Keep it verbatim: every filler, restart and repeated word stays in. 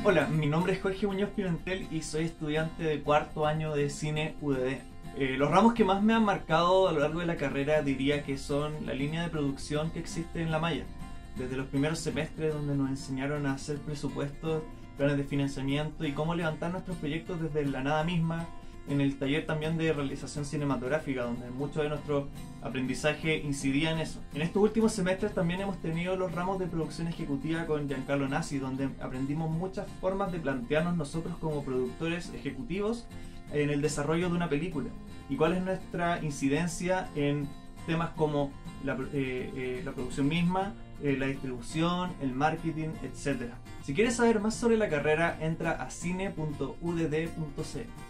Hola, mi nombre es Jorge Muñoz Pimentel y soy estudiante de cuarto año de Cine U D D. Eh, los ramos que más me han marcado a lo largo de la carrera diría que son la línea de producción que existe en la malla. Desde los primeros semestres donde nos enseñaron a hacer presupuestos, planes de financiamiento y cómo levantar nuestros proyectos desde la nada misma, en el taller también de realización cinematográfica, donde mucho de nuestro aprendizaje incidía en eso. En estos últimos semestres también hemos tenido los ramos de producción ejecutiva con Giancarlo Nasi, donde aprendimos muchas formas de plantearnos nosotros como productores ejecutivos en el desarrollo de una película y cuál es nuestra incidencia en temas como la, eh, eh, la producción misma, eh, la distribución, el marketing, etcétera. Si quieres saber más sobre la carrera, entra a cine punto u d d punto c l.